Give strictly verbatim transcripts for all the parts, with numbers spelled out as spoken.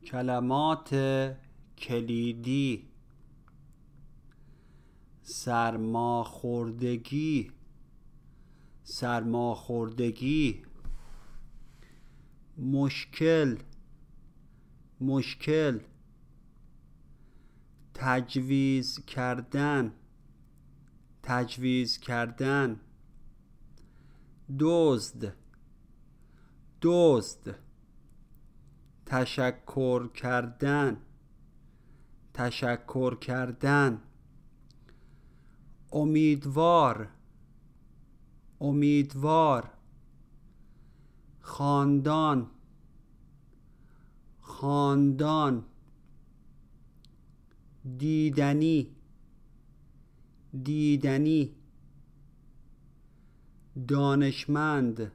کلمات کلیدی: سرماخوردگی، سرماخوردگی. مشکل، مشکل. تجویز کردن، تجویز کردن. دزد، دزد. تشکر کردن، تشکر کردن. امیدوار، امیدوار. خاندان، خاندان. دیدنی، دیدنی. دانشمند،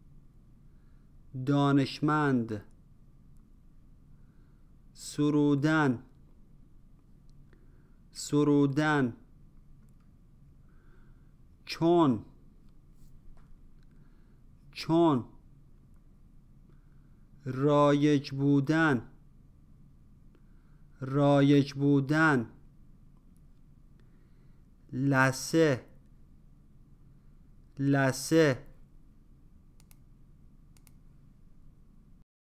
دانشمند. سرودن، سرودن. چون، چون. رایج بودن، رایج بودن. لثه، لثه.